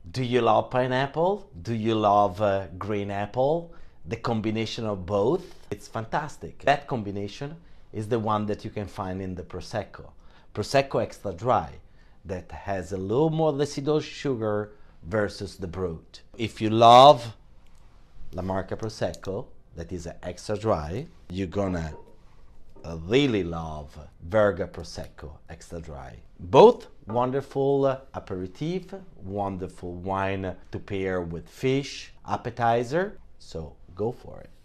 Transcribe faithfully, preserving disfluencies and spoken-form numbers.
Do you love pineapple? Do you love uh, green apple? The combination of both, it's fantastic. That combination is the one that you can find in the Prosecco. Prosecco extra dry, that has a little more deciduous sugar versus the brut. If you love Lamarca Prosecco, that is extra dry, you're gonna really love Verga Prosecco extra dry. Both wonderful aperitif, wonderful wine to pair with fish, appetizer, so go for it.